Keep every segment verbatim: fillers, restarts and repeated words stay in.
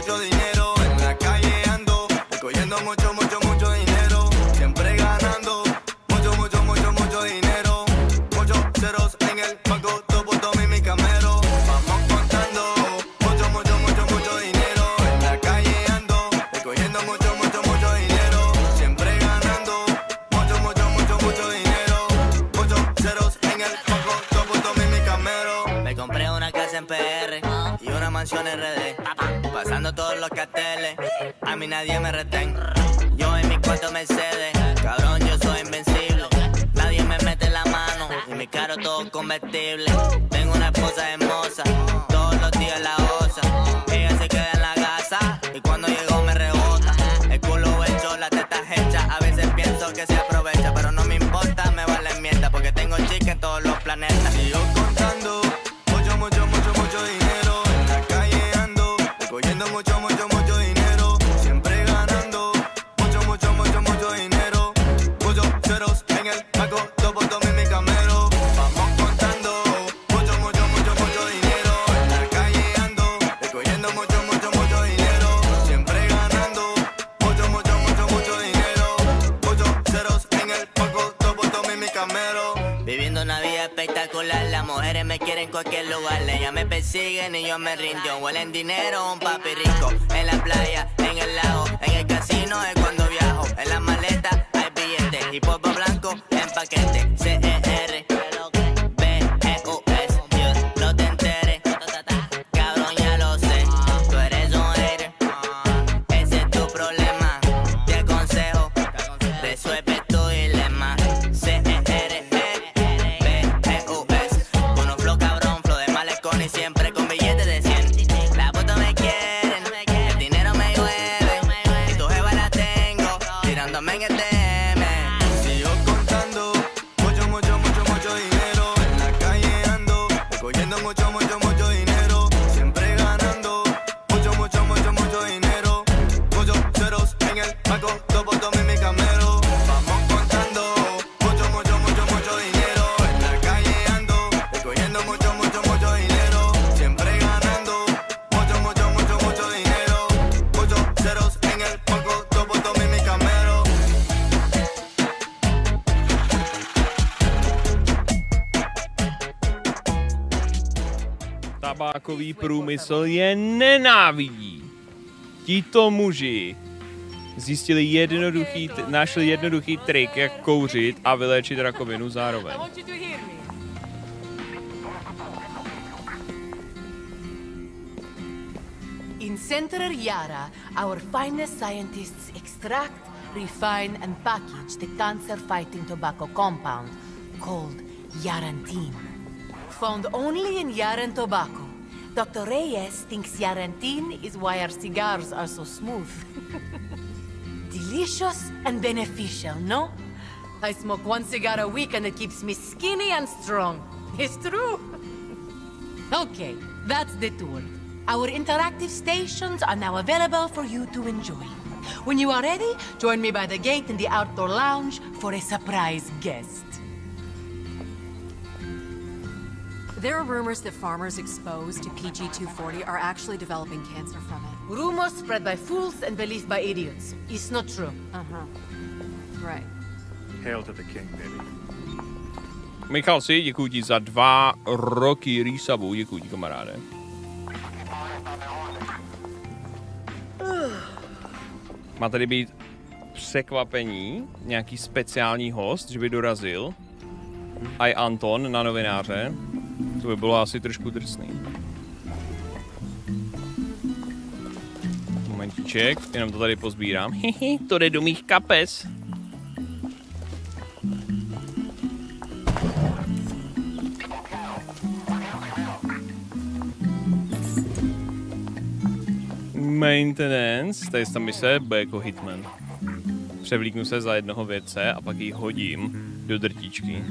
mucho dinero. En la calle ando, recogiendo mucho, mucho, mucho dinero. Siempre ganando, mucho, mucho, mucho, mucho dinero. Muchos ceros en el banco, todo por todo mi camero. Vamos contando, mucho, mucho, mucho, mucho dinero. En la calle ando, recogiendo mucho, mucho, mucho dinero. Siempre ganando, mucho, mucho, mucho, mucho dinero. Muchos ceros en el banco, todo por todo mi camero. Me compré una casa en P R y una mansión en R D. Pasando todos los carteles, a mí nadie me retén. Yo en mi cuarto Mercedes, cabrón, yo soy invencible. Nadie me mete la mano y mi carro todo convertible. Tengo una esposa hermosa, todos los días la osa. Ella se queda en la casa y cuando llego me rebota. El culo hecho, la teta hecha, a veces pienso que se aprovecha, pero no me importa, me vale mierda porque tengo chica en todos los planetas. Sigo contando, mucho, mucho, mucho, mucho dinero. En la calle ando, recogiendo mucho, mucho, mucho dinero. Siempre ganando, mucho, mucho, mucho, mucho dinero. Muchos ceros en el banco, todo por todo mi camero. Vamos contando, mucho, mucho, mucho, mucho dinero. En la calle ando, recogiendo mucho, mucho, mucho dinero. Siempre ganando, mucho, mucho, mucho, mucho dinero. Muchos ceros en el banco, todo por todo mi camero. Viviendo una vida espectacular, las mujeres me quieren en cualquier lugar. Ellas me persiguen y yo me rindo. Huelen dinero, un papi rico. En la playa, en el lago, en el casino es cuando viajo. En la maleta hay billetes y polvo blanco en paquete. C E R, B E U S, Dios, no te enteres. Cabrón, ya lo sé, tú eres un hater. Ese es tu problema, te aconsejo, resuelve tu dilema. C E R, y siempre con billetes de cien. La puta me quieren, el dinero me llueve y tu jeva la tengo tirándome en el D M. Sigo contando, mucho, mucho, mucho, mucho dinero. En la calle ando, recogiendo mucho, mucho, mucho dinero. Siempre ganando, mucho, mucho, mucho, mucho dinero. Muchos ceros en el banco, todo por todo mi camero. Vamos contando, mucho, mucho, mucho, mucho dinero. En la calle ando, recogiendo mucho, mucho, mucho dinero. Siempre ganando, mucho, mucho, mucho, mucho dinero. Muchos ceros en el banco, todo por todo mi camero. Tabákový průmysl je nenávidí. Tito muži zjistili jednoduchý, našli jednoduchý trik, jak kouřit a vyléčit rakovinu zároveň. In Center Yara, our finest scientists extract, refine, and package the cancer-fighting tobacco compound called Yarantine. Found only in Yaran tobacco, Doctor Reyes thinks Yarantine is why our cigars are so smooth. Delicious and beneficial, no? I smoke one cigar a week and it keeps me skinny and strong. It's true. Okay, that's the tour. Our interactive stations are now available for you to enjoy. When you are ready, join me by the gate in the outdoor lounge for a surprise guest. There are rumors that farmers exposed to P G two forty are actually developing cancer from it. Rumors spread by fools and believed by idiots. It's not true. Uh-huh. Right. Hail to the king, baby. Michal si, děkuji ti za dva roky rýsavu, děkuji ti, kamaráde. Má tady být překvapení, nějaký speciální host, že by dorazil. Aj Anton na novináře. To by bylo asi trošku drsný. Momentíček, jenom to tady pozbírám. Hihi, to jde do mých kapes. Maintenance, tady ta mise bude jako hitman. Převlíknu se za jednoho vědce a pak ji hodím do drtičky.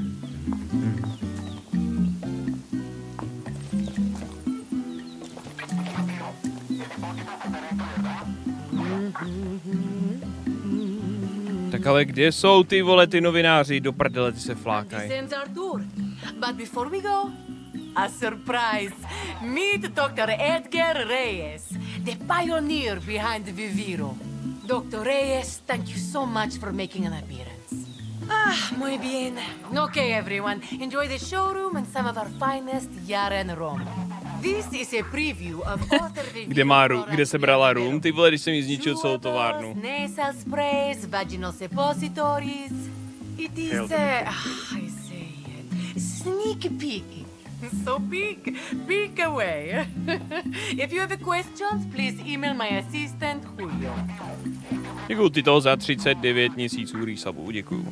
Tak ale kde jsou ty vole ty novináři? Do prdele, ty se flákají. But before we go, a surprise. Meet Doctor Edgar Reyes, the pioneer behind Viviro. Doctor Reyes, thank you so much for making an appearance. Ah, muy bien. Okay, everyone, enjoy the showroom and some of our finest Yaren rum. This is a preview of author Kde má rum? Kde se brala rum? Ty vole, když jsem jí zničil celou továrnu. Nasal sprays, vaginal suppositories. It is a, ah, I say it, sneak peek. So peek, peek away. If you have questions, please email my assistant Julio. Děkuju ty toho za třicet devět měsíců resubu, děkuju.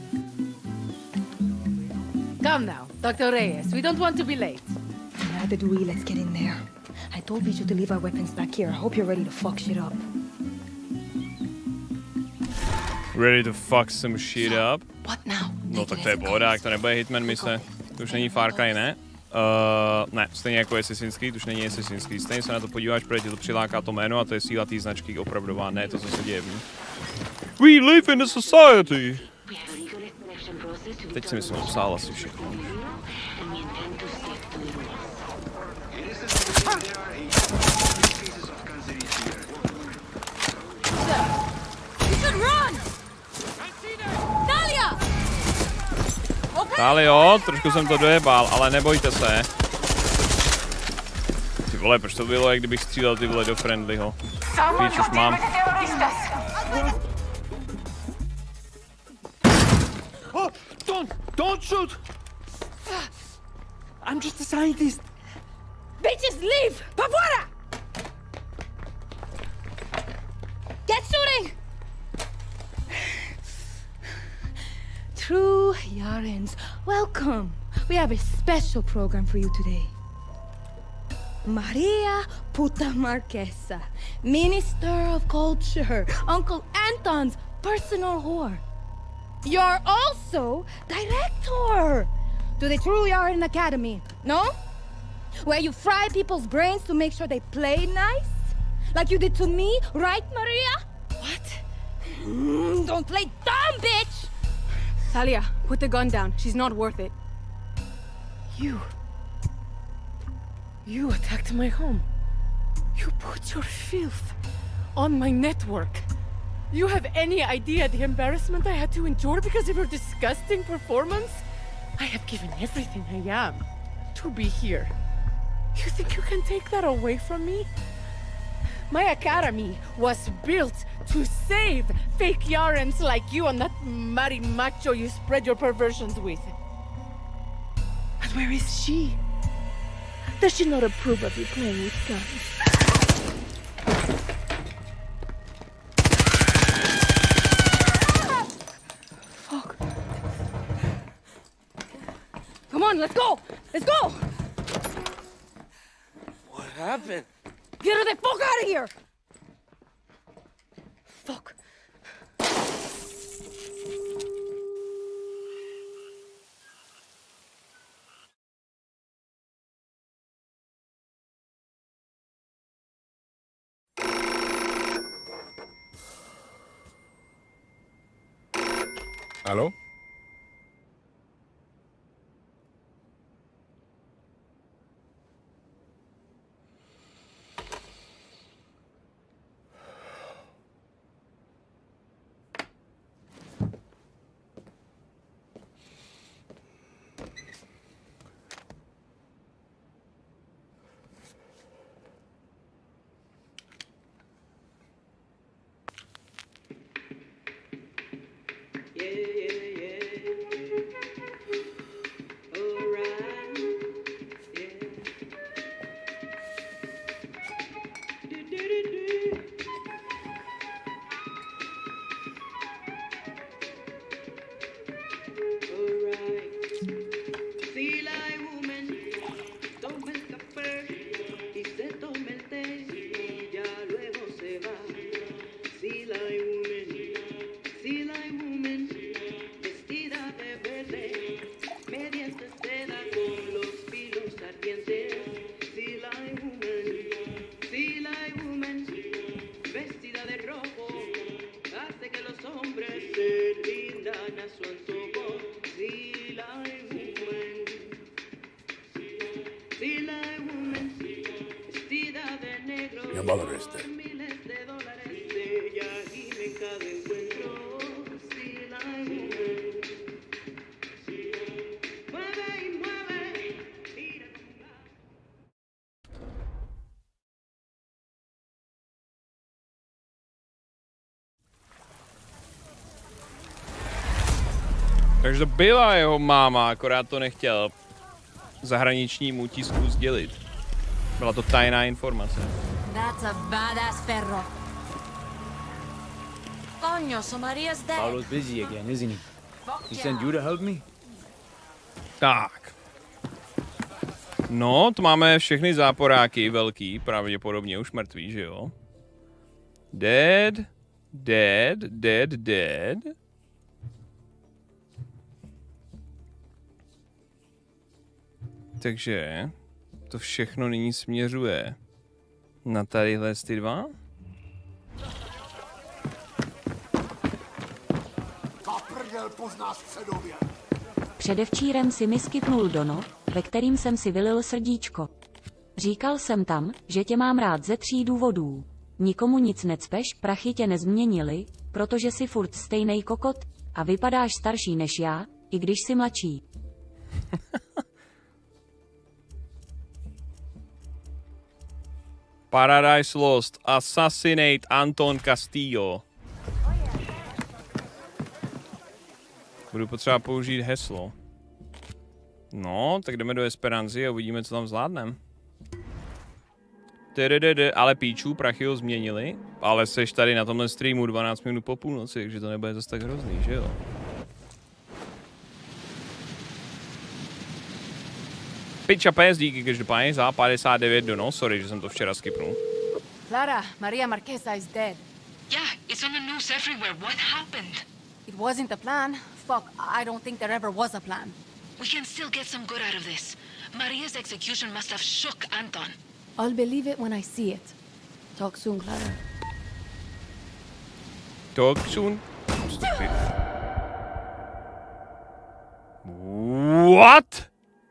Come now, Doctor Reyes, we don't want to be late. Neither do we. Let's get in there. I told Bijou to leave our weapons back here. I hope you're ready to fuck shit up. Ready to fuck some shit up? What now? No tak to je pohoda, jak to nebude Hitman mise. To už není Far Cry, ne? Uh, ne, stejně jako Assassin's Creed, už není Assassin's Creed. Stejně se na to podíváš, protože ti to přiláká to jméno a to je síla té značky opravdová, ne to, co se děje v ní. We live in a society! Teď si myslím, že psal asi všechno. Ale jo, trošku jsem to dojebal, ale nebojte se. Ty vole, proč to bylo, jak kdybych střílel ty vole do Friendlyho. Víč už mám. Oh, don't, don't shoot! I'm just a scientist. Bitches, leave! Pa fuera! Get shooting! True Yarens, welcome. We have a special program for you today. Maria Puta Marquesa, Minister of Culture, Uncle Anton's personal whore. You're also director to the True Yaren Academy, no? Where you fry people's brains to make sure they play nice? Like you did to me, right, Maria? What? Mm, don't play dumb, bitch! Talia, put the gun down. She's not worth it. You... You attacked my home. You put your filth on my network. You have any idea the embarrassment I had to endure because of your disgusting performance? I have given everything I am to be here. You think you can take that away from me? My academy was built to save fake Yarens like you and that marimacho you spread your perversions with. But where is she? Does she not approve of you playing with guns? Fuck. Come on, let's go! Let's go! What happened? Get her the fuck out of here! Fuck. Hallo? Vestida de negro your mother is dead. Takže to byla jeho máma, akorát to nechtěl zahraničnímu tisku sdělit. Byla to tajná informace. That's a badass perro. Coño, so Maria's dead. Paolo's busy again, isn't he? He sent you to help me? Tak. No, to máme všechny záporáky velký, pravděpodobně už mrtví, že jo? Dead, dead, dead, dead. Takže to všechno nyní směřuje na tadyhle ty dva. Předevčírem si mi skytnul Dono, ve kterým jsem si vylil srdíčko. Říkal jsem tam, že tě mám rád ze tří důvodů. Nikomu nic necpeš, prachy tě nezměnili, protože jsi furt stejnej kokot a vypadáš starší než já, i když jsi mladší. Paradise Lost. Assassinate Anton Castillo. Budu potřeba použít heslo. No, tak jdeme do Esperanzy a uvidíme, co tam zvládneme. Ale píčů, prachy ho změnili. Ale seš tady na tomhle streamu dvanáct minut po půlnoci, takže to nebude zase tak hrozný, že jo? Piča pes, díky každopádně za padesát devět dono. Sorry, že jsem to včera skipnul. Clara, Maria Marquesa is dead. Yeah, it's on the news everywhere. What happened? It wasn't a plan. Fuck, I don't think there ever was a plan. We can still get some good out of this. Maria's execution must have shook Anton. I'll believe it when I see it. Talk soon, Clara. Talk soon? What?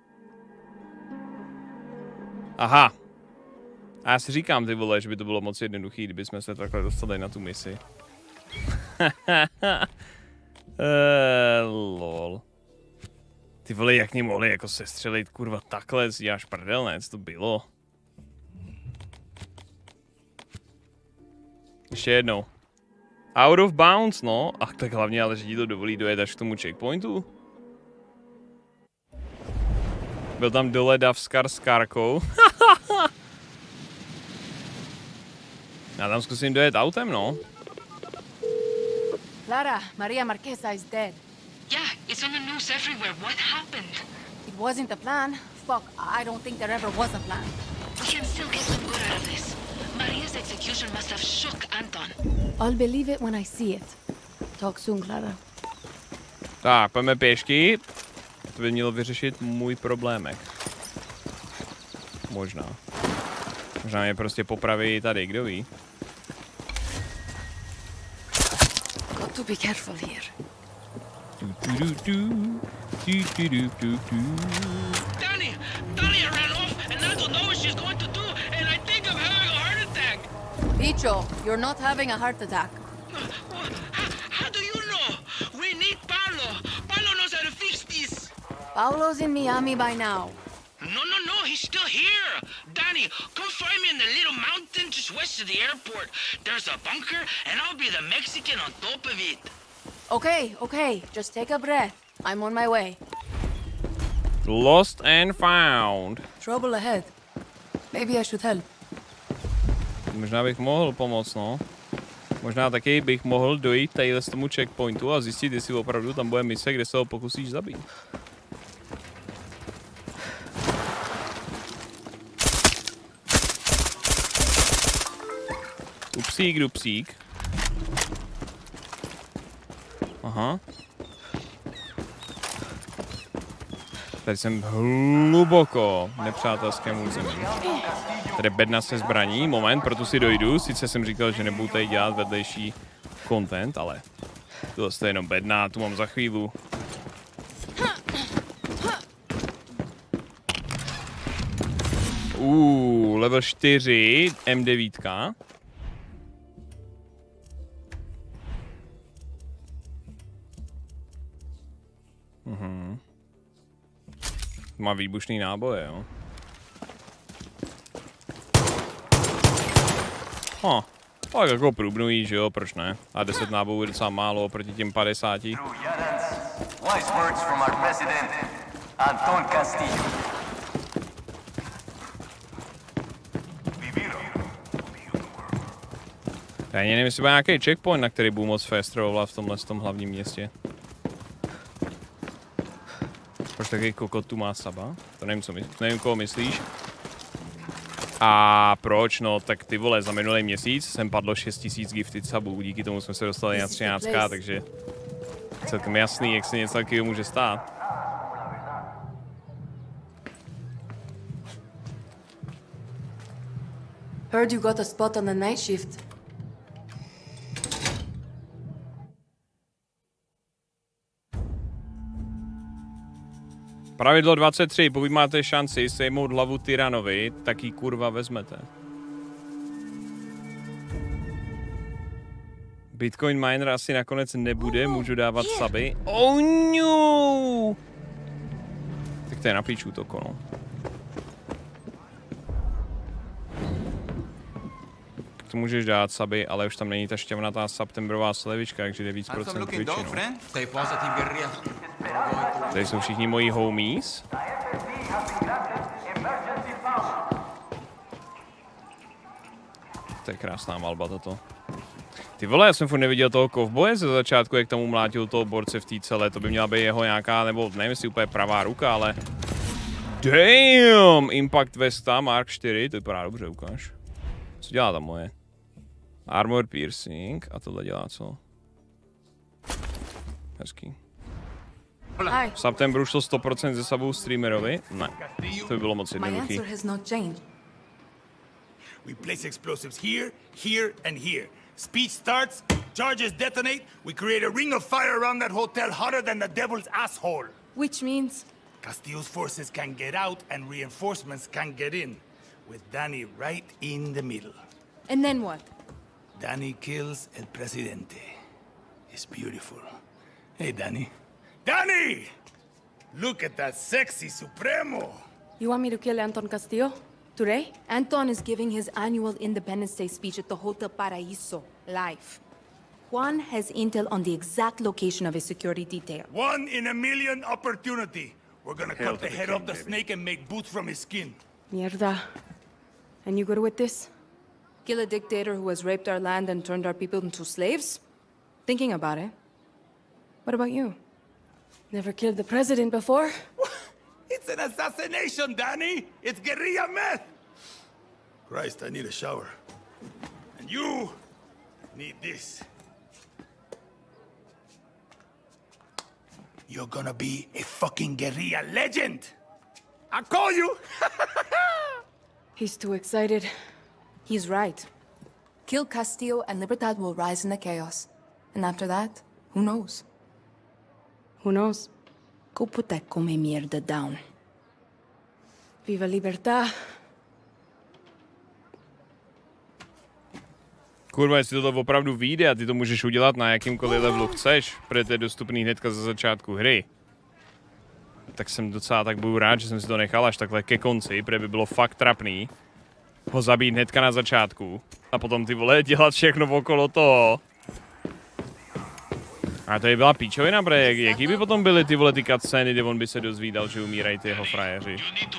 Aha. A já si říkám, ty vole, že by to bylo moc jednoduchý, kdyby jsme se takhle dostali na tu misi. uh, lol. Ty vole, jak mě mohli jako sestřelit, kurva, takhle, děláš prdelnec, to bylo. Ještě jednou. Out of bounds, no. Ach, tak hlavně, ale že ti to dovolí dojet až k tomu checkpointu. Byl tam dole Davskar s Karkou. Já tam zkusím dojet autem, no. Clara, Maria Marquesa is dead. Yeah, it's on the news everywhere. What happened? It wasn't a plan. Fuck, I don't think there ever was a plan. We can still get some good out of this. Maria's execution must have shook Anton. I'll believe it when I see it. Talk soon, Clara. Tak, pojďme pěšky. To by mělo vyřešit můj problémek. Možná. Možná mě prostě popraví tady, kdo ví. Got to be careful here. Danny! Danny ran off and I don't know what she's going to do and I think I'm having a heart attack. Bicho, you're not having a heart attack. How, how do you know? We need Paolo. Paolo knows how to fix this. Paolo's in Miami by now. No, no, no, he's still here. Danny, come find me in the little mountain just west of the airport. There's a bunker, and I'll be the Mexican on top of it. Okay, okay, just take a breath. I'm on my way. Lost and found. Trouble ahead. Maybe I should help. Možná bych mohl pomoct, no. Možná taky bych mohl dojít tadyhle z tomu checkpointu a zjistit, jestli opravdu tam bude mise, kde se ho pokusíš zabít. Upsík, dupsík. Aha. Tady jsem hluboko nepřátelskému území. Tady bedna se zbraní, moment, proto si dojdu. Sice jsem říkal, že nebudu tady dělat vedlejší content, ale tohle je jenom bedna, tu mám za chvíli. Uh, level čtyři, M devět. Mhm. Má výbušný náboje, jo. Huh. Tak jako průbnují, že jo, proč ne? A deset nábojů je docela málo proti těm padesáti. Wise words from our president, Anton Castillo. Já nevím, jestli bude nějaký checkpoint, na který budu moc fastrolovat v tomhle tom hlavním městě. Proč takový kokot tu má Saba? To nevím, co my, nevím, koho myslíš. A proč? No, tak ty vole, za minulý měsíc jsem padlo šest tisíc gifted sabů, díky tomu jsme se dostali na třináct, takže celkem jasný, jak se něco takového může stát. Heard you got a spot on the night shift. Pravidlo dvacet tři, pokud máte šanci sejmout hlavu tyranovi, tak ji kurva vezmete. Bitcoin miner asi nakonec nebude, můžu dávat suby. Oh no! Tak to je na píč útok, no. To můžeš dát suby, ale už tam není ta šťavnatá septembrová slevička, takže jde víc procent většinou. Tady jsou všichni moji homies. To je krásná malba toto. Ty vole, já jsem furt neviděl toho kovboje ze začátku, jak tam umlátil toho borce v té celé. To by měla být jeho nějaká, nebo nevím, jestli úplně pravá ruka, ale... Damn! Impact Vesta, Mark čtyři, to vypadá dobře, ukáž. Co dělá tam moje? Armor piercing, a tohle dělá co? Hezký. V septembru šlo sto procent ze sabou streamerovi? Ne, to by bylo moc jednoduchý. We place explosives here, here, and here. Speech starts, charges detonate, we create a ring of fire around that hotel hotter than the devil's asshole. Which means? Castillo's forces can get out and reinforcements can get in, with Danny right in the middle. And then what? Danny kills El Presidente. It's beautiful. Hey, Danny. Danny! Look at that sexy Supremo! You want me to kill Anton Castillo? Today? Anton is giving his annual Independence Day speech at the Hotel Paraíso, live. Juan has intel on the exact location of his security detail. One in a million opportunity. We're gonna cut the head off the snake and make boots from his skin. Mierda. And you good with this? Kill a dictator who has raped our land and turned our people into slaves? Thinking about it. What about you? Never killed the president before? It's an assassination, Danny! It's guerrilla meth! Christ, I need a shower. And you need this. You're gonna be a fucking guerrilla legend! I call you! He's too excited. He's right. Kill Castillo and Libertad will rise in the chaos. And after that, who knows? Who knows? Go put that come mierda down. Viva Libertad. Kurva, jestli to opravdu vyjde a ty to můžeš udělat na jakýmkoliv levelu chceš, protože to je dostupný hnedka ze začátku hry, tak jsem docela tak budu rád, že jsem si to nechal až takhle ke konci, protože by bylo fakt trapný ho zabít hnedka na začátku a potom ty vole dělat všechno okolo toho. A to by byla píčovina, bre, jak, jaký by potom byly ty vole ty cutscény, kde on by se dozvídal, že umírají ty jeho frajeři.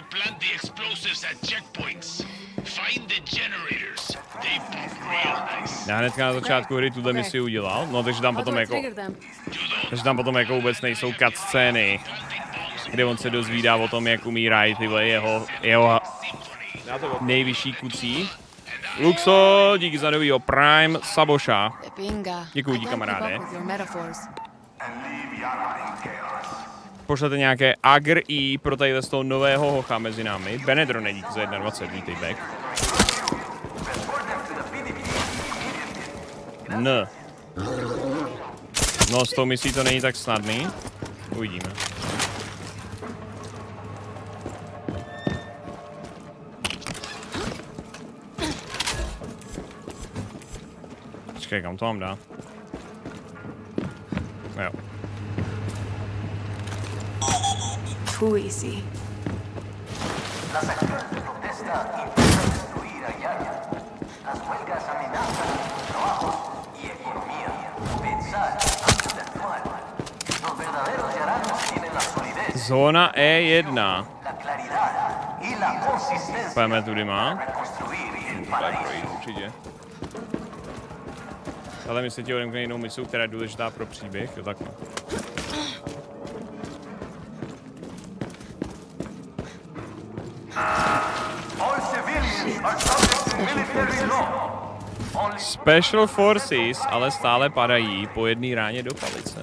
Já hnedka na začátku hry tuhle misi udělal, no takže tam potom jako, takže tam potom jako vůbec nejsou cutscény, kde on se dozvídá o tom, jak umírají ty vole jeho, jeho nejvyšší kucí. Luxo, díky za novýho Prime Saboša. Děkuji ti, kamaráde. Pošlete nějaké agr i pro tadyhle z toho nového hocha mezi námi. Benedrone, díky za dvacet jedna, vítej back. N. No, s tou misí to není tak snadný. Uvidíme. Počkej, kam to mám dát? Jo. Too easy. Las acciones de protesta intentan destruir a Yaya. Las huelgas amenazan los trabajos y economía. Pensar antes de actuar. Los verdaderos yaranos tienen la solidez, Zóna E jedna. la claridad y la consistencia Pojďme tudy má. para reconstruir el Tady paraíso. projít určitě. Ale my se ti odemkne jinou misu, která je důležitá pro příběh. Jo, takhle. All civilians are subject to military law. Only Special Forces ale stále padají po jedné ráně do palice.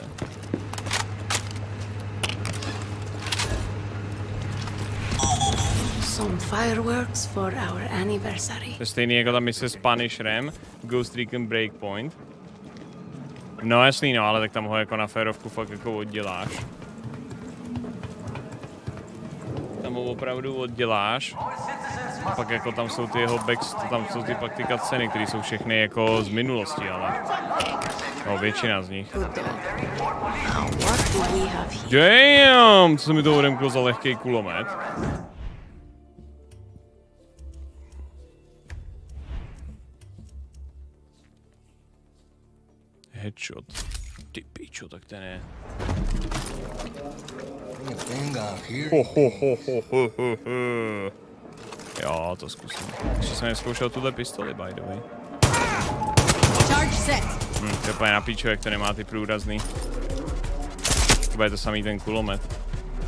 Some fireworks for our anniversary. To je stejný jako ta mise s Punisherem, Ghost Recon Breakpoint. No jasný, no, ale tak tam ho jako na férovku fakt jako odděláš. Tam ho opravdu odděláš. A pak jako tam jsou ty jeho backs, tam jsou ty pak ty cutsceny, které jsou všechny jako z minulosti, ale... No, většina z nich. Now, what do we have here? Damn! Co se mi to odemklo za lehký kulomet? Headshot. Ty pičo, tak ten je. Ho, ho, ho, ho, ho, ho, ho. Jo, to zkusím. Ještě jsem neskoušel tuhle pistoli, by the way. Charge set. Hm, to je úplně na píčo, jak to nemá ty průrazný. To bude to samý ten kulomet.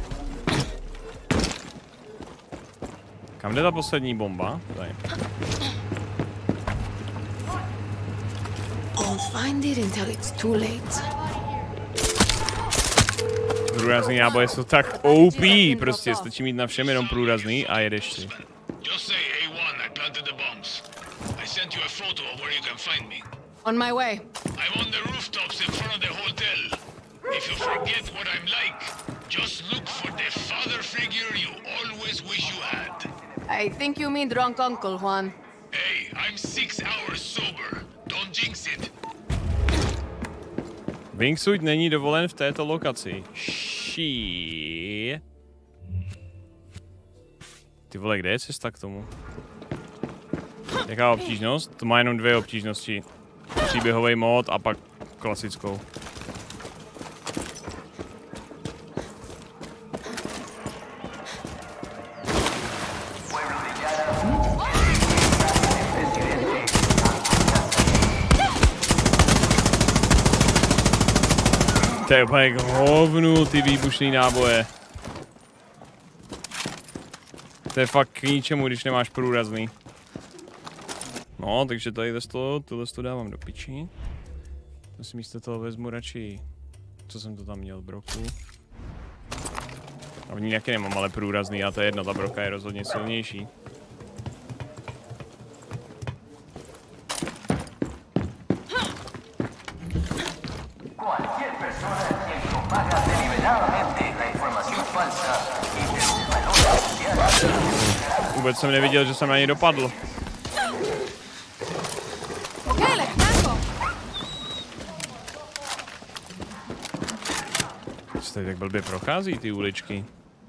Kam jde ta poslední bomba? Tady. Won't find it until it's too late. Průrazný náboje jsou tak O P, prostě stačí mít na všem jenom průrazný a jedeš si. Just say A one, I planted the bombs. I sent you a photo of where you can find me. On my way. I'm on the rooftops in front of the hotel. If you forget what I'm like, just look for the father figure you always wish you had. I think you mean drunk uncle, Juan. Hey, I'm six hours sober. Don't jinx it. Wingsuit není dovolen v této lokaci. Ší. Ty vole, kde je cesta k tomu? Jaká obtížnost? To má jenom dvě obtížnosti. Příběhový mod a pak klasickou. To je úplně k hovnu, ty výbušný náboje. To je fakt k ničemu, když nemáš průrazný. No, takže tady to, tohle to dávám do piči. To si místo toho vezmu radši, co jsem to tam měl, broku. A v ní nějaký nemám, ale průrazný, a to je jedno, ta broka je rozhodně silnější. Vůbec jsem neviděl, že jsem na něj dopadl. Co tady tak blbě prochází ty uličky?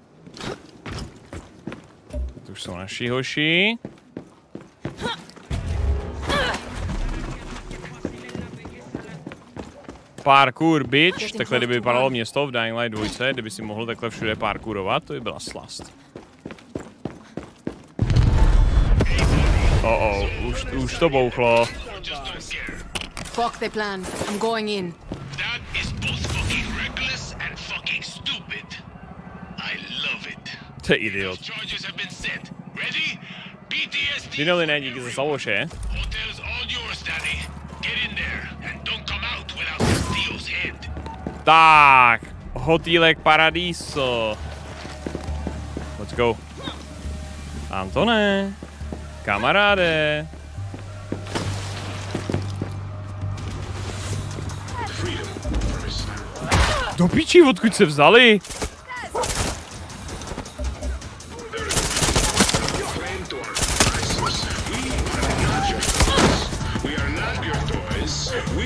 To už jsou naši hoši. Parkour, bitch. Takhle kdyby vypadalo město v Dying Light dva, kdyby si mohl takhle všude parkourovat, to by byla slast. Oh oh, už, už to bouchlo. Fuck the plan. I'm going in. That is both fucking reckless and fucking stupid. I love it. To je idiot. Charges have been set. Ready? P T S D. Dinoliné, díky za saloše. Hotel's all yours, Danny. Get in there and don't come out without Castillo's head. Tak, hotýlek Paradiso. Let's go. Antone, kamaráde. Do piči, odkud se vzali? We are not your toys. We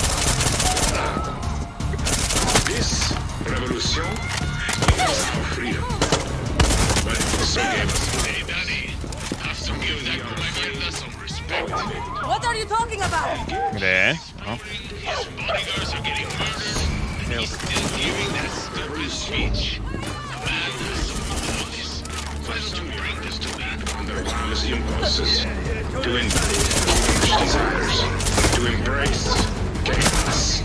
this revolution is our freedom. But it also gave us. Hey, Danny, have some give that Guerrilla some respect. What are you talking about? Kde je? No. His bodyguards are getting murdered, and he's still giving that stupid speech. Man, there's some boys. Let's to bring this to that. Under wildest impulses, to embody foolish desires, to embrace chaos.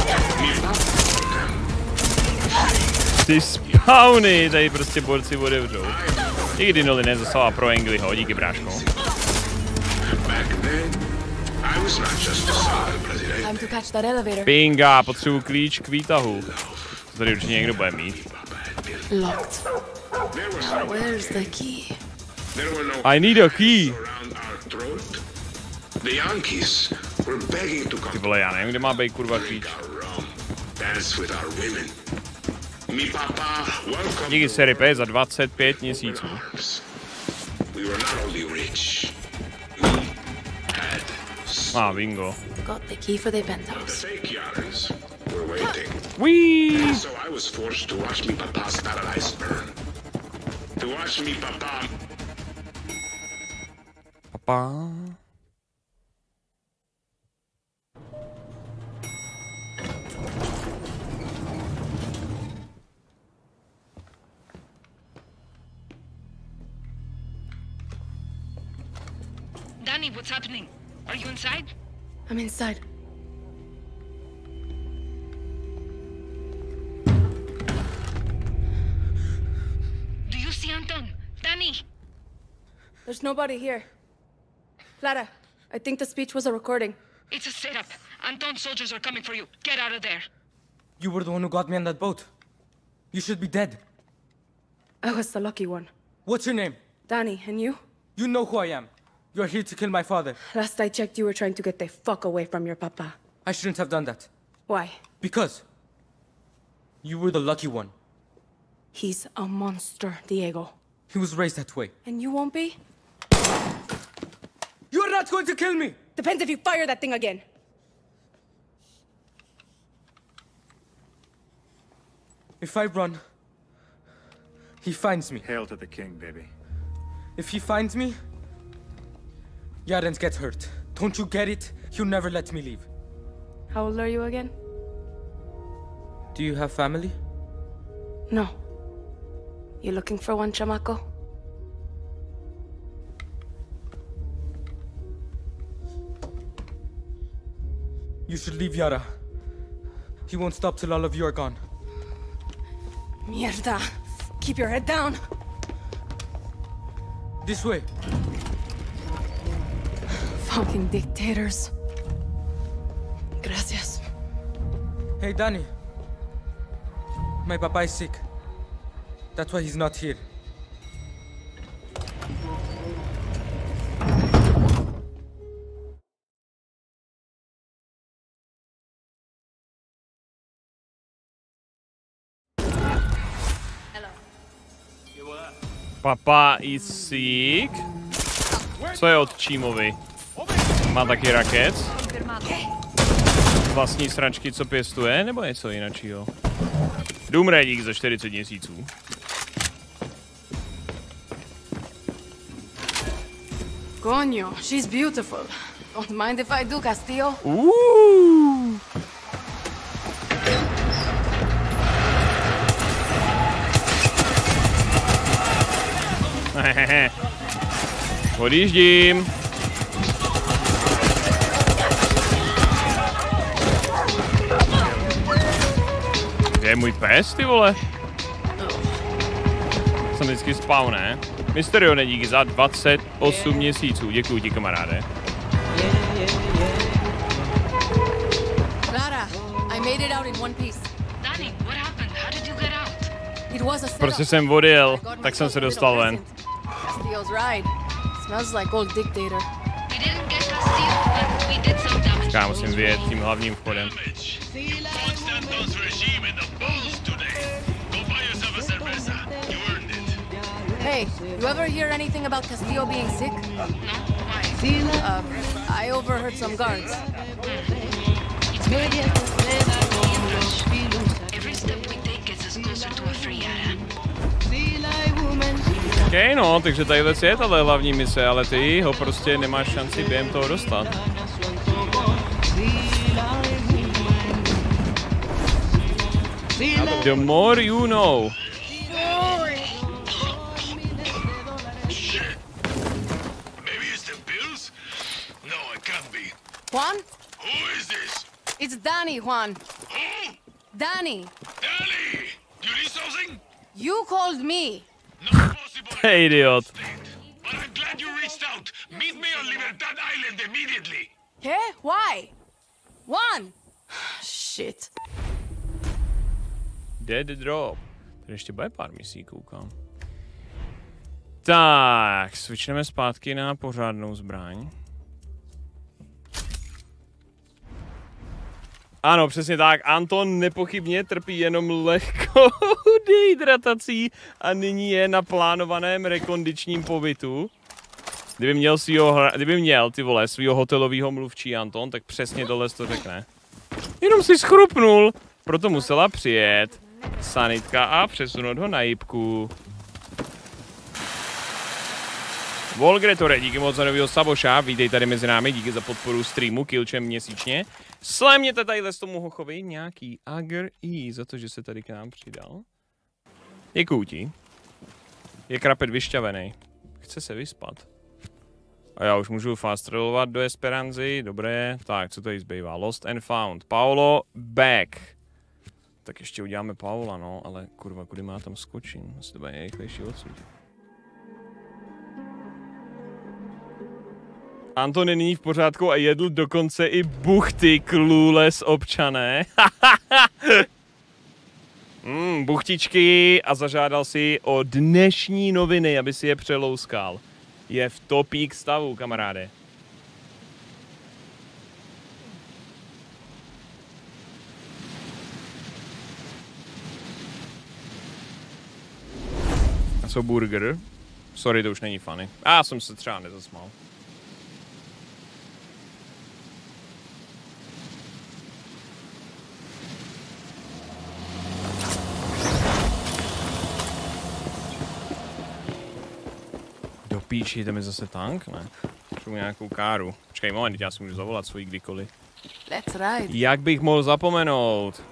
Ty spawny, tady prostě borci otevřou. Nikdy Noli nezastala pro Angliho, díky bráško. Time to catch that elevator. Pinga, potřebuji klíč k výtahu. Tady určitě někdo bude mít. Locked. Where's the key? I need a key. The Yankees were begging to come. Ty vole, já nevím, kde má být kurva klíč. Dance with our women. Mi papa, welcome. Díky Seripe za dvacet pět měsíců. We were not only rich. We had. Ah, bingo. Got the key for the penthouse. The fake Yarns were waiting. Whee! So I was forced to watch me papa's paradise burn. To watch me papa. Papa. Danny, what's happening? Are you inside? I'm inside. Do you see Anton? Danny! There's nobody here. Clara, I think the speech was a recording. It's a setup. Anton's soldiers are coming for you. Get out of there. You were the one who got me on that boat. You should be dead. I was the lucky one. What's your name? Danny, and you? You know who I am. You're here to kill my father. Last I checked, you were trying to get the fuck away from your papa. I shouldn't have done that. Why? Because you were the lucky one. He's a monster, Diego. He was raised that way. And you won't be? You're not going to kill me! Depends if you fire that thing again. If I run, he finds me. Hail to the king, baby. If he finds me, Yarens gets hurt. Don't you get it? He'll never let me leave. How old are you again? Do you have family? No. You looking for one, chamaco? You should leave Yara. He won't stop till all of you are gone. Mierda. Keep your head down. This way. Fucking dictators. Gracias. Hey, Danny. My papa is sick. That's why he's not here. Papa is sick. Co je od Čímovi? Má taky raket. Vlastní sračky, co pěstuje, nebo něco jiného? Doomray dík za čtyřicet měsíců. Coño, she's beautiful. Don't mind if I do, Castillo. Ooh. Hehehe. Odjíždím. Kde je můj pes, ty vole? Jsem vždycky spal, ne? Mysterione, díky za dvacet osm měsíců. Děkuji ti, kamaráde. Clara, I made it out in one piece. Danny, what happened? How did you get out? It was a setup. Prostě jsem odjel, tak jsem se dostal ven. Castillo's right. Smells like old dictator. We didn't get Castillo, but we did some damage. Já musím vyjet tím hlavním vchodem. Constanto's regime in the balls today. Go buy yourself a cerveza. You earned it. Hey, you ever hear anything about Castillo being sick? No, why? Uh, I overheard some guards. Every step we take gets us closer to a free Yara. OK, no, takže tadyhle je tahle hlavní mise, ale ty ho prostě nemáš šanci během toho dostat. The more you know. Juan? Who is this? It's Danny, Juan. Who? Danny. Danny! You need something? You called me. Not possible. Hey, idiot. But I'm glad you reached out. Meet me on Libertad Island immediately. Hey, why? Juan! Shit. Dead drop. Tady ještě bude pár misí, koukám. Tak, switchneme zpátky na pořádnou zbraň. Ano, přesně tak. Anton nepochybně trpí jenom lehkou dehydratací a nyní je na plánovaném rekondičním pobytu. Kdyby měl, svýho, kdyby měl ty vole, svýho hotelového mluvčí Anton, tak přesně tohle to řekne. Jenom si schrupnul, proto musela přijet sanitka a přesunout ho na jipku. Volgretore, díky moc za novýho Saboša, vítej tady mezi námi, díky za podporu streamu Killchem měsíčně. Slémněte tadyhle z tomu hochovi nějaký Ager E za to, že se tady k nám přidal. Děkuju ti. Je krapet vyšťavený. Chce se vyspat. A já už můžu fast travelovat do Esperanzy, dobré. Tak, co tady zbývá? Lost and Found. Paolo back. Tak ještě uděláme Paola, no, ale kurva, kudy má tam skočím? Asi to bude nejrychlejší odsud. Anton je nyní v pořádku a jedl dokonce i buchty clueless občané. mm, buchtičky a zažádal si o dnešní noviny, aby si je přelouskal. Je v topík stavu, kamaráde. A co burger? Sorry, to už není funny. A já jsem se třeba nezasmál. Do píči, jdeme zase tank, ne? Potřebuji nějakou káru. Počkej, moment, já si můžu zavolat svoji kdykoliv. Let's ride. Jak bych mohl zapomenout?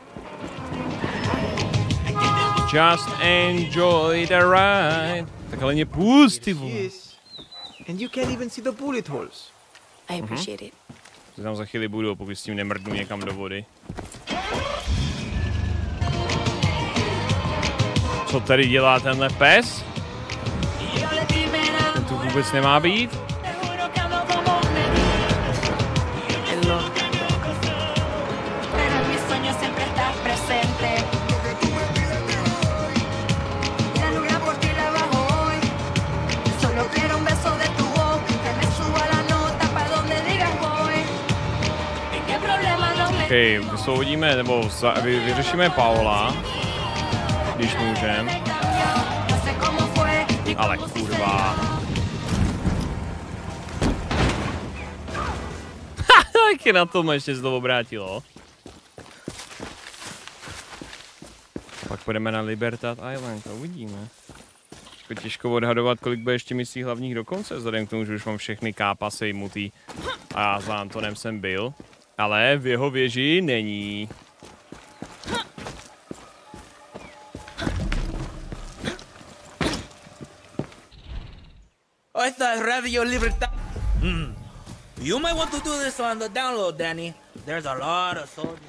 Just enjoy the ride. Tak ale mě pust, ty vole. And you can't even see the bullet holes. I appreciate it. To tam za chvíli budu, pokud s tím nemrdnu někam do vody. Co tady dělá tenhle pes? Ten tu vůbec nemá být? OK, vysoudíme, nebo za, vy, vyřešíme Paola, když můžem. Ale kurva. Tak je na tom ještě se to obrátilo. Pak půjdeme na Libertad Island a uvidíme. Jako těžko odhadovat, kolik bude ještě misí hlavních do konce, vzhledem k tomu, že už mám všechny kápa sejmutý a za Antonem jsem byl. Ale v jeho věži není. I thought Radio Libertad. Hmm. You might want to do this on the download, Danny. There's a lot of soldiers.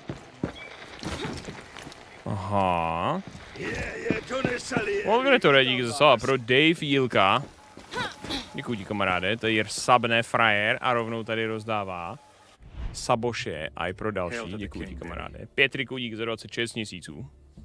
Aha. Volgretore, díky za slova pro Dave Jílka. Děkuji ti, kamaráde, to je sabne frajer a rovnou tady rozdává Saboše a i pro další, děkuji ti, kamaráde. Pětry dík za dvacet šest měsíců.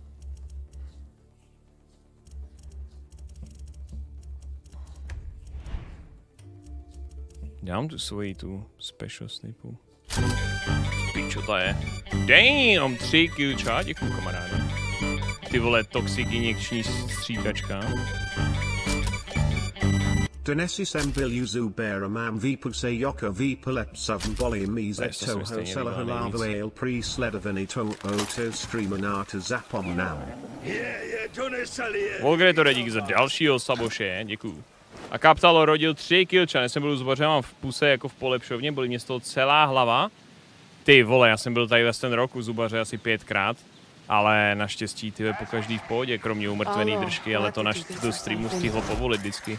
Dám tu svoji tu special snipu. Pičo to je. Damn, tři kilča, děkuji, kamaráde. Ty vole, toxic injekční stříkačka. Donesi sembil zubera mám výpuse joka výpolepsavn bolimy ze toho selaha lava ale pre-sledovaný to oto streamanata zapom nám. Volgretore, díky za dalšího saboše, děkuju. A Kaptalo rodil tři kilča, než jsem byl u zubaře, mám v puse jako v polepšovně, byly mě z toho celá hlava. Ty vole, já jsem byl tady ten rok u zubaře asi pětkrát, ale naštěstí ty po každý v pohodě, kromě umrtvený držky, ale to naš do streamu stihlo povolit vždycky.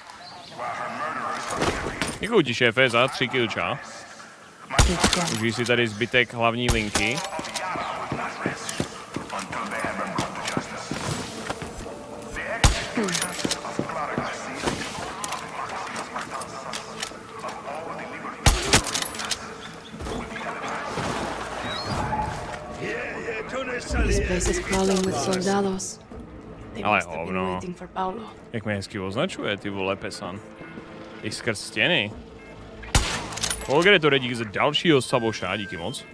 Děkuju ti, šéfe, za tři kilča. Užij si tady zbytek hlavní linky. This place is crawling with soldados. They Ale must have been hovno. waiting for Paulo. Jak mě hezky označuje, ty vole, Pesan. I skrz stěny. Volgretore, díky za dalšího saboša, díky moc.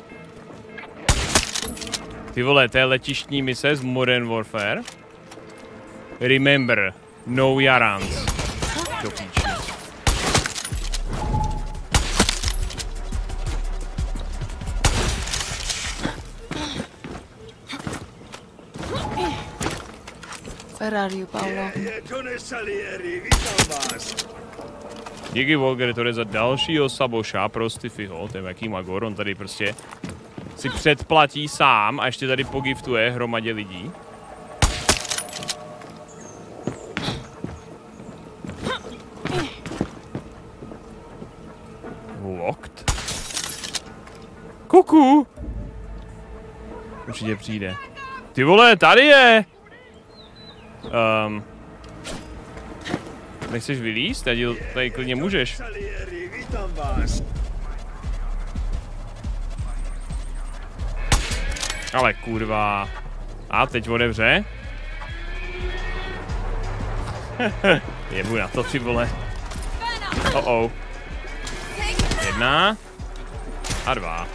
Ty vole, to je letištní mise z Modern Warfare. Remember, no Yarans. Do píči. Where are you, Paulo? Díky Volgretore za dalšího saboša pro Stiffyho, to je jaký magor, on tady prostě si předplatí sám a ještě tady pogiftuje hromadě lidí. Locked? Kuku! Určitě přijde. Ty vole, tady je! Um, nechceš vylízt? Tady, tady klidně můžeš. Ale kurva. A teď otevře. Jebu na to, ty vole. Oh oh. Jedna. A dva.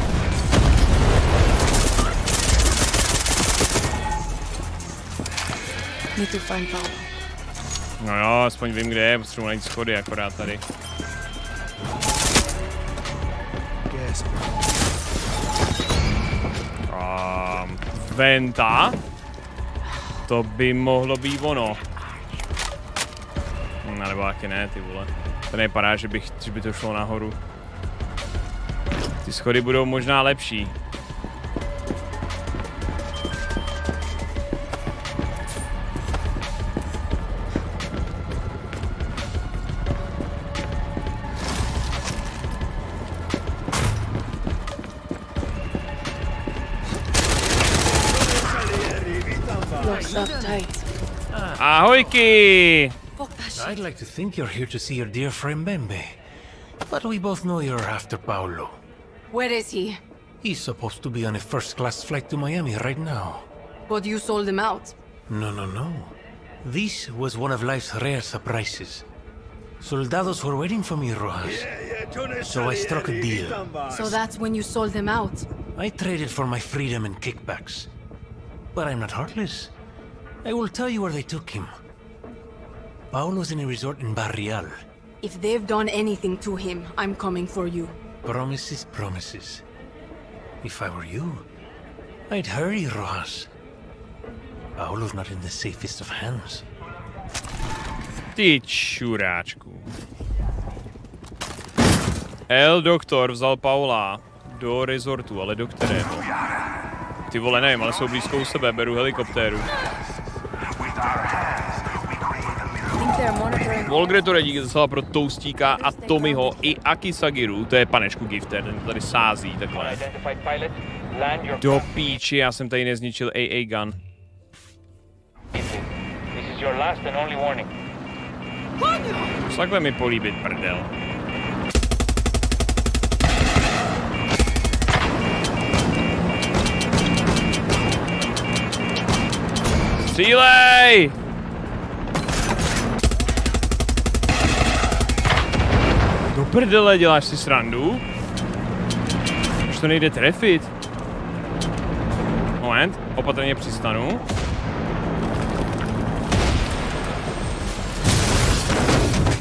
Need to find Paulo. No jo, aspoň vím, kde je, potřebuji najít schody akorát tady. Um, Venta? To by mohlo být ono. No, nebo taky ne, ty vole. To nevypadá, že, bych, že by to šlo nahoru. Ty schody budou možná lepší. Ahojky! I'd like to think you're here to see your dear friend Bembe. But we both know you're after Paulo. Where is he? He's supposed to be on a first-class flight to Miami right now. But you sold him out. No, no, no. This was one of life's rare surprises. Soldados were waiting for me, Rojas. So I struck a deal. So that's when you sold him out. I traded for my freedom and kickbacks. But I'm not heartless. I will tell you where they took him. Paulo's in a resort in Barrial. If they've done anything to him, I'm coming for you. Promises, promises. If I were you, I'd hurry, Rojas. Paulo's not in the safest of hands. Ty čuráčku. El doktor vzal Paula do rezortu, ale do kterého? Ty vole, nevím, ale jsou blízko u sebe, beru helikoptéru. Volgretore, díky za pro Toustíka a Tommyho i Akisagiru, to je panečku Gifter, ten tady sází takhle. Do píči, já jsem tady nezničil A A gun. Takhle mi políbit prdel. Střílej! Do prdele, děláš si srandu? Už to nejde trefit. Moment, opatrně přistanu.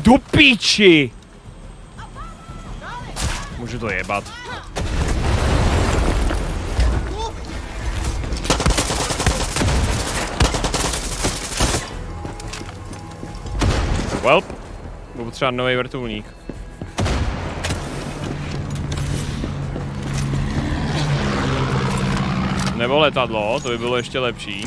Do píči! Můžu to jebat. Welp. Budu potřebovat nový vrtulník. Nebo letadlo, to by bylo ještě lepší.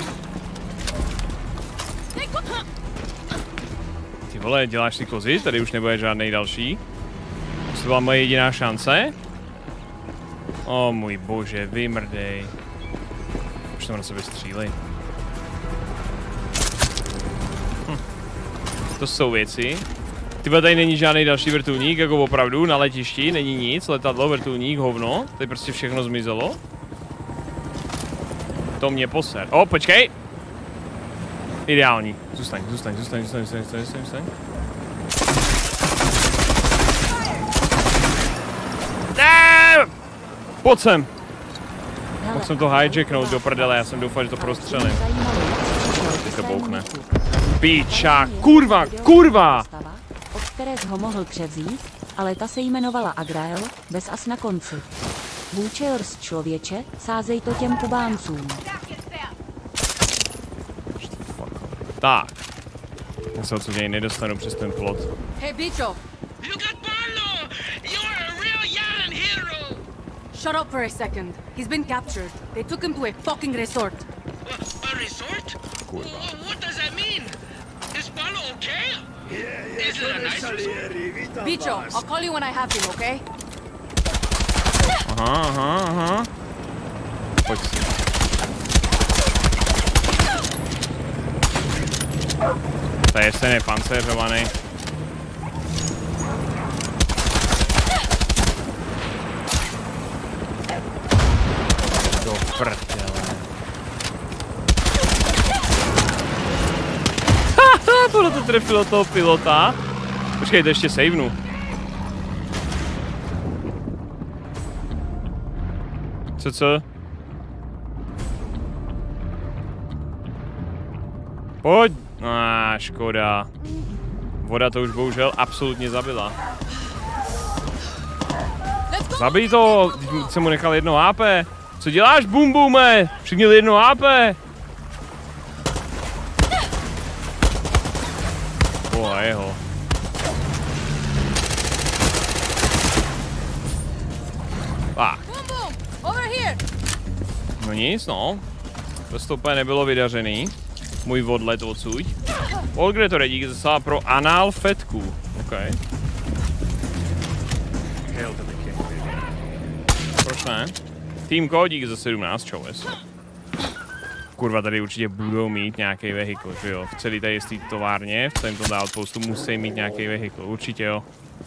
Ty vole, děláš si kozy? Tady už nebude žádnej další. To byla moje jediná šance. O můj bože, vymrdej. Už tam na sebe střílej. Hm. To jsou věci. Tyhle tady není žádný další vrtulník, jako opravdu, na letišti není nic. Letadlo, vrtulník, hovno. Tady prostě všechno zmizelo. To mě poser. O, počkej! Ideální. Zůstaň, zůstaň, zůstaň, zůstaň, zůstaň, zůstaň, zůstaň, zůstaň. Ne! Pojď sem! Mohl jsem to hijacknout do prdele, já jsem doufal, že to prostřelím. Teď to bouchne. Píča, kurva, kurva! Od které ho mohl převzít, ale ta se jmenovala Agrael, bez as na konci. Butchers, člověče, sázej to těm Kubáncům. Tak. Já se odsud něj nedostanu přes ten plot. Hey, bicho! Look at Barlow! You're a real Yaran hero! Shut up for a second. He's been captured. They took him to a fucking resort. A resort? What does that mean? Is Barlow okay? Yeah, Is it a nice resort? Bicho, I'll call you when I have him, okay? Aha, aha, aha. Pojď si. To je ten je pancéřovaný. Do prdele. Haha, tohle to trefilo toho pilota. Počkej, to ještě savenu. Co, co? Pojď! Ah, škoda. Voda to už bohužel absolutně zabila. Zabij to! Teď jsem mu nechal jedno há pé. Co děláš, Bum Bume? Přiměl jedno há pé. Boha jeho. Tak. No nic, no. To úplně nebylo vydařený. Můj odlet odsud. Olgretore, díky zase pro analfetku. OK. Proč ne? Týmko, díky za sedmnáct, čoves. Kurva, tady určitě budou mít nějaký vehikl, že jo? V celé té továrně, v celém tom outpostu musí mít nějaký vehikl, určitě jo.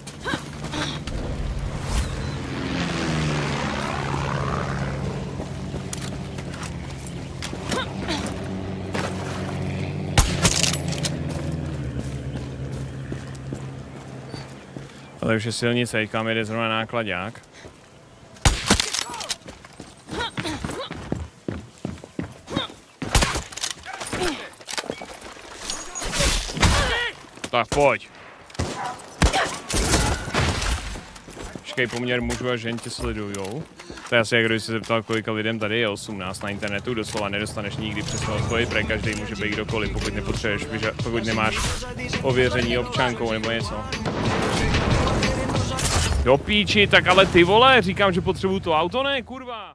Ale už je silnice, kam jede zrovna nákladák. Tak pojď. Počkej, poměr mužů a žen tě sledujou. To je asi jak když se zeptal, kolika lidem tady je osmnáct na internetu, doslova nedostaneš nikdy přesnou odpověď, protože každý může být kdokoliv, pokud nepotřebuješ, pokud nemáš ověření občankou nebo něco. Do píči, tak ale ty vole, říkám, že potřebuju to auto, ne, kurva.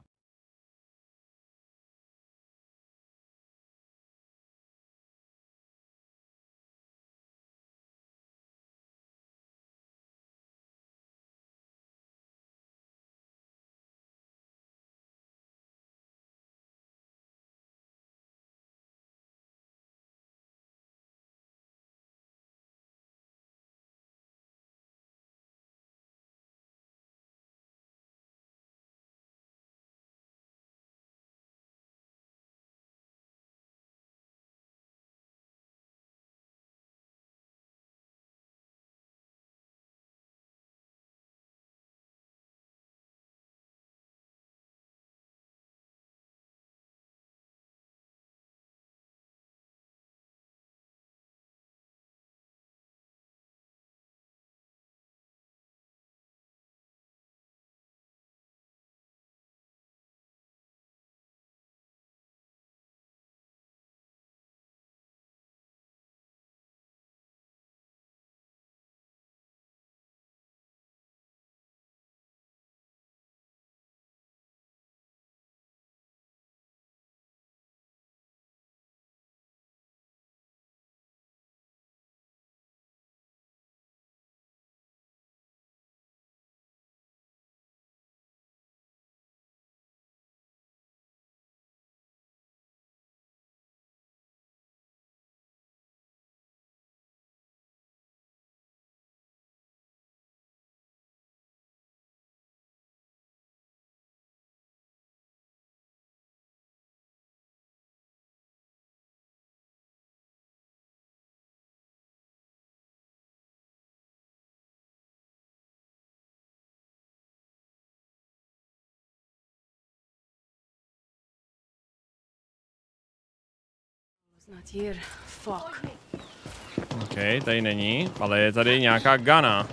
Not here. Fuck. OK, tady není, ale je tady nějaká gana.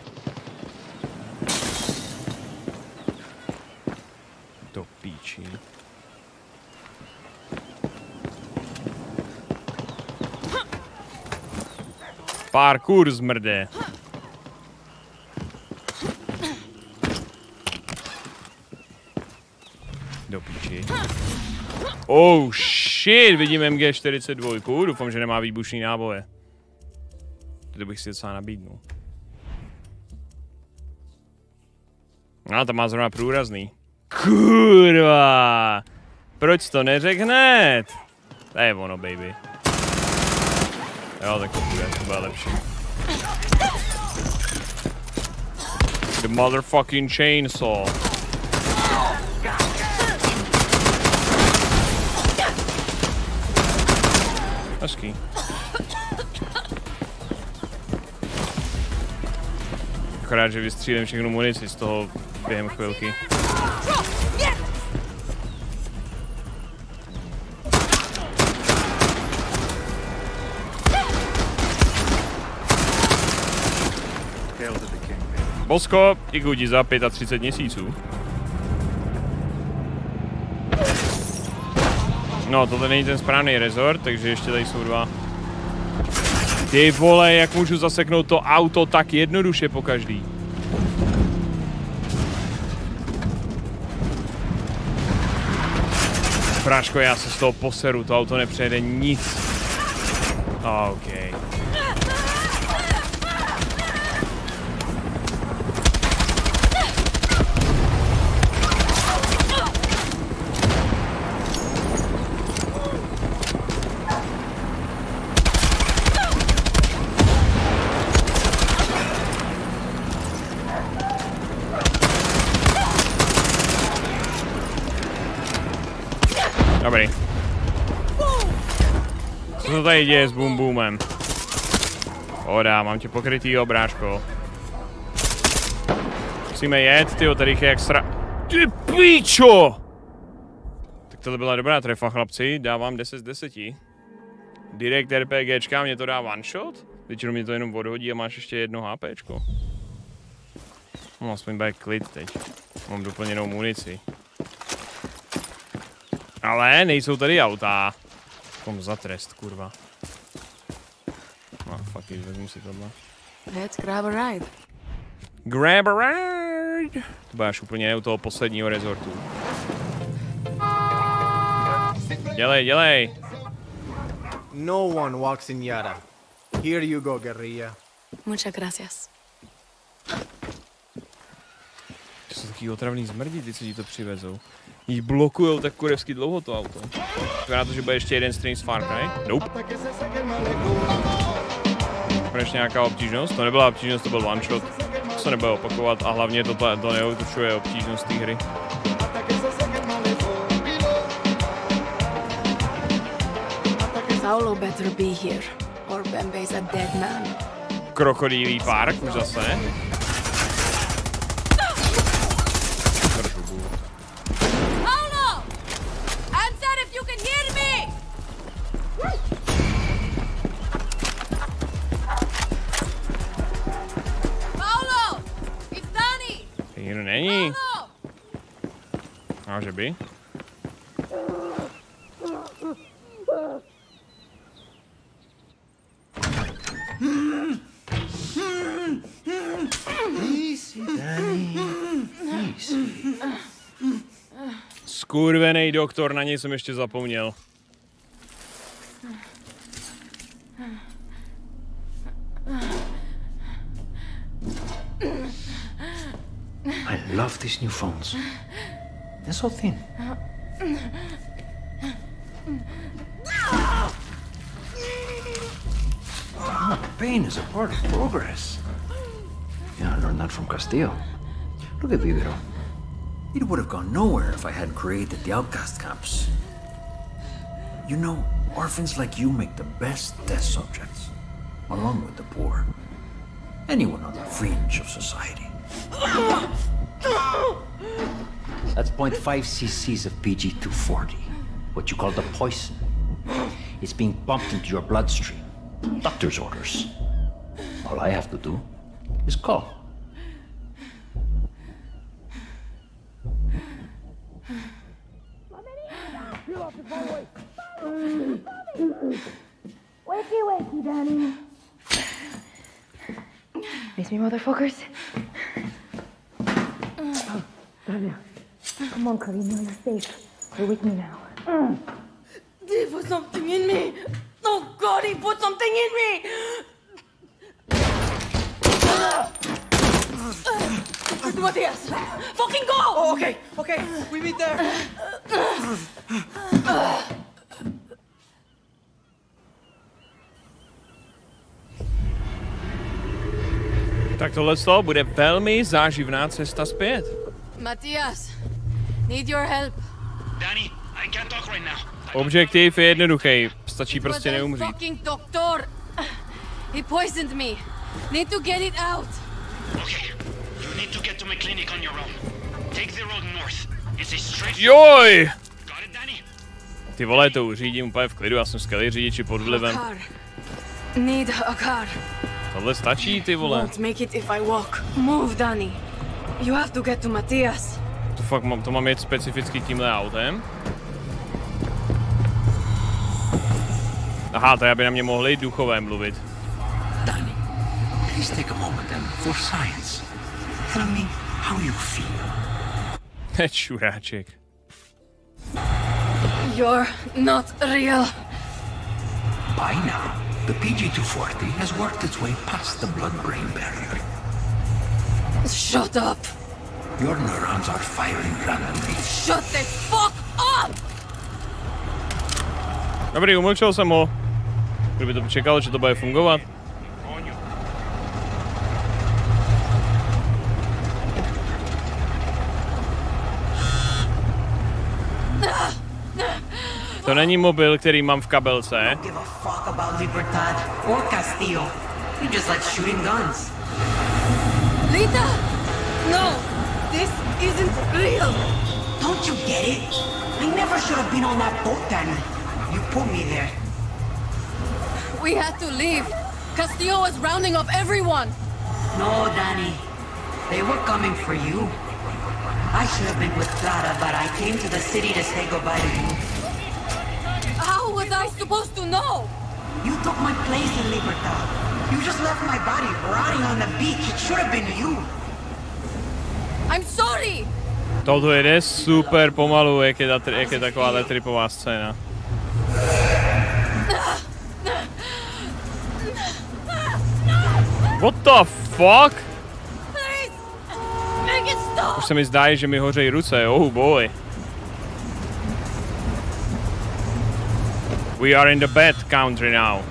Do píči. Parkour zmrde. Do píči. Oh shit, vidím M G čtyřicet dva, doufám, že nemá výbušný náboje. To bych si docela nabídnul. No, to má zrovna průrazný. Kurva! Proč to neřekl hned? To je ono, baby. Jo, tak to bude, to bude lepší. The motherfucking chainsaw. Hezký. Akorát, že vystřílím všechnu munici z toho během chvilky. Bosko, děkuji za třicet pět měsíců. No, tohle není ten správný resort, takže ještě tady jsou dva. Ty vole, jak můžu zaseknout to auto tak jednoduše po každý. Práško, já se z toho poseru, to auto nepřejede nic. OK. Dobrý. Co to tady děje s Boom Boomem? Oda, mám tě pokrytýho, bráško. Musíme jet, tyjo, tady je jak sra... Ty píčo! Tak tohle byla dobrá trefa, chlapci, dávám deset z deseti. Direkt RPGčka, mě to dá one shot? Většinou mě to jenom odhodí a máš ještě jedno HPčko. No, aspoň bude klid teď. Mám doplněnou munici. Ale nejsou tady auta. Kom za trest, kurva. No, fuck it, vezmu si tohle. Let's grab a ride. Grab a ride! To budeš úplně u toho posledního rezortu. Dělej, dělej! No one walks in Yara. Here you go, guerrilla. Muchas gracias. To jsou taky otravný zmrdí, ty, co ti to přivezou. Jí blokujou tak kurevsky dlouho to auto. Vypadá to, že bude ještě jeden stream z Far Cry. Nope. Konečně nějaká obtížnost? To nebyla obtížnost, to byl one shot. To se nebude opakovat a hlavně to, to neutušuje obtížnost té hry. Paolo better be here, or Bembe's a dead man. Krokodýlí park už zase. Paolo! Answer if you can hear me! Paolo! It's Danny! Nikdo není. A že by? Easy, Danny. Easy. Skurvenej doktor, na něj jsem ještě zapomněl. I love these new phones. They're so thin. Ah, pain is a part of progress. Yeah, I learned that from Castillo. Look at Vivero. It would have gone nowhere if I hadn't created the outcast camps. You know, orphans like you make the best test subjects, along with the poor. Anyone on the fringe of society. That's zero point five cc's of P G two forty, what you call the poison. It's being pumped into your bloodstream. Doctor's orders. All I have to do is call. Wakey, wakey, Danny. Miss me, motherfuckers? Oh, Daniel. Come on, Cody, you know you're safe. You're with me now. Mm. He put something in me. Oh, God, he put something in me. Matthias, fucking go! Oh, okay, okay. We meet there. Tak tohle z toho bude velmi záživná cesta zpět. Matthias, need your help. Danny, I can't talk right now. Objektiv je jednoduchý, stačí prostě But the neumřít. fucking doctor. He poisoned me. Need to get it out. Okay, you need to get to my clinic on your own. Take the road north. It's a straight... Joj! Got it, Danny? Ty vole, to už řídím úplně v klidu, já jsem skvělý řidiči pod vlivem. Car. Need a car. Tohle stačí, ty vole. Won't make it if I walk. Move, Danny. You have to get to Matthias. To fakt mám, to mám jet specificky tímhle autem. Aha, to aby na mě mohli duchové mluvit. Danny, please take a moment and for science. Tell me how you feel. Čuráček. You're not real. By now, the P G two forty has worked its way past the blood-brain barrier. Shut up. Your neurons are firing randomly. Shut the fuck up! Dobrý, umlčel jsem ho. Kdyby to čekal, že to bude fungovat. To není mobil, který mám v kabelce. Give a fuck about Libertad or Castillo. You just like shooting guns. Lita! No! This isn't real! Don't you get it? I never should have been on that boat, Danny. You put me there. We had to leave. Castillo was rounding up everyone. No, Danny. They were coming for you. I should have been with Clara, but I came to the city to say goodbye to you. How was I supposed to know? You took my place in Libertad. You just left my body rotting on the beach. It should have been you. I'm sorry! Toto jede super pomalu, jak je, ta, jak je taková tripová scéna. What the fuck? Please, make it stop! Už se mi zdá, že mi hořejí ruce, oh boy. We are in the bad country now.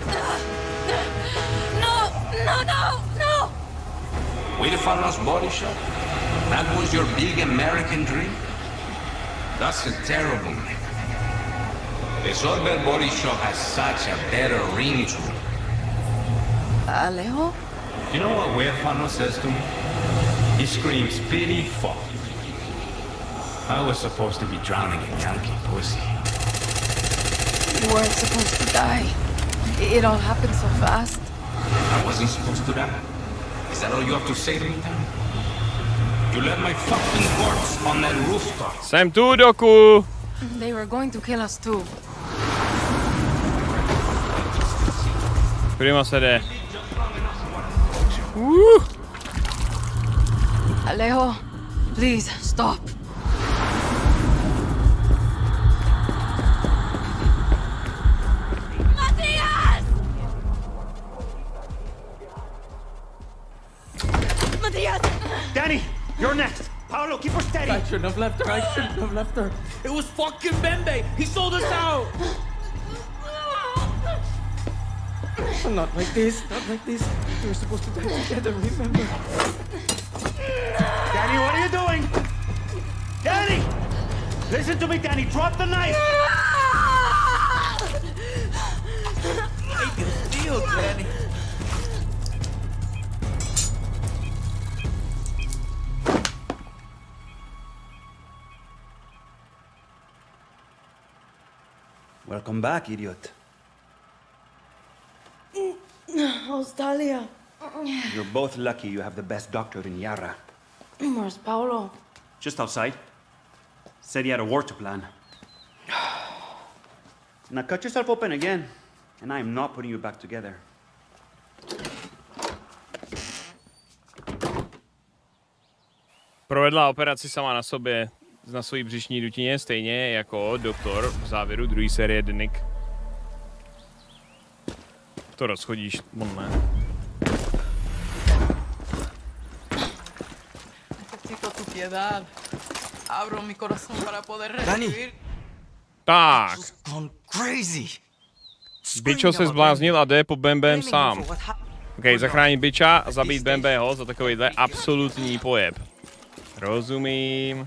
No, no, no, no! Wilfarnos Body Shop? That was your big American dream? That's a terrible name. The Solver Body Shop has such a better ring to it. Alejo? You know what Wilfarnos says to me? He screams, pity fuck. I was supposed to be drowning in Yankee pussy. You weren't supposed to die. It all happened so fast. I wasn't supposed to die. Is that all you have to say to me, Dan? You left my fucking corpse on that rooftop. Jsem tu, Doku! They were going to kill us too. Prima se jde. Uh. Alejo, please stop. Matthias! Matthias! Danny, you're next. Paolo, keep her steady. I shouldn't have left her. I shouldn't have left her. It was fucking Bembe. He sold us out. Not like this. Not like this. We were supposed to die together, remember? Danny, what are you doing? Danny! Listen to me, Danny. Drop the knife. Make a deal, Danny. Welcome back, idiot. How's Talia? You're both lucky you have the best doctor in Yara. Where's Paolo? Just outside. Said he had a war to plan. Now cut yourself open again, and I am not putting you back together. Provedla operaci sama na sobě, na svojí břišní dutině, stejně jako doktor v závěru druhé série The Nick. To rozchodíš, on ne. Necesito tu piedad. Abro mi corazón para poder recibir. Tak. Crazy. Bičo se zbláznil a jde po Bembem sám. Ok, zachránit Biča a zabít Bembeho za takovýhle absolutní pojeb. Rozumím.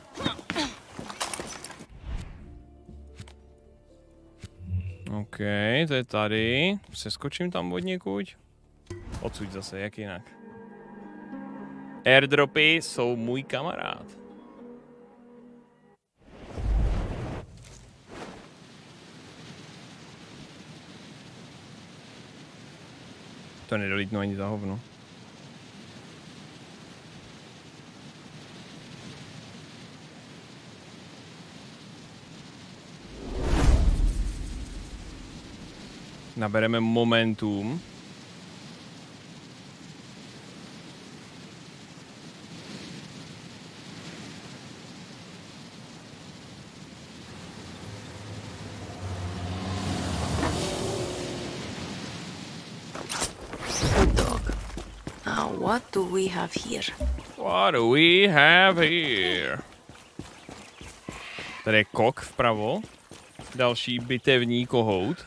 OK, to je tady. Seskočím tam od někud. Odsud zase, jak jinak. Airdropy jsou můj kamarád. To nedolítnu ani za hovno. Nabereme momentum. Now, what do we have here? What do we have here? Tady je kok vpravo. Další bitevní kohout.